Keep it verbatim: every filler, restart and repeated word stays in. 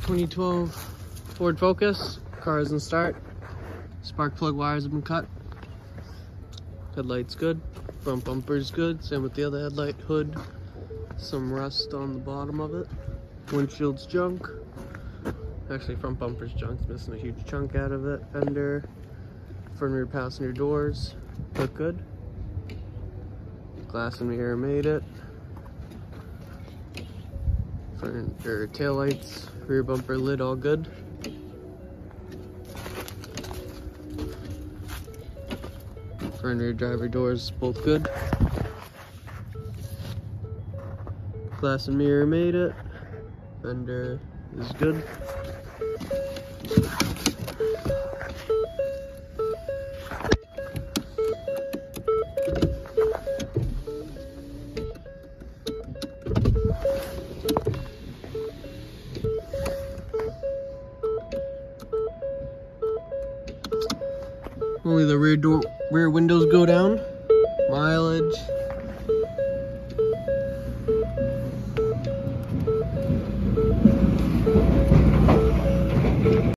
twenty twelve Ford Focus. Car isn't start. Spark plug wires have been cut. Headlight's good. Front bumper's good. Same with the other headlight. Hood. Some rust on the bottom of it. Windshield's junk. Actually, front bumper's junk. It's missing a huge chunk out of it. Fender. Front and rear passenger doors look good. Glass and mirror made it. Front or tail lights, rear bumper lid all good. Front and rear driver doors both good. Glass and mirror made it. Fender is good. Only the rear door, rear windows go down. Mileage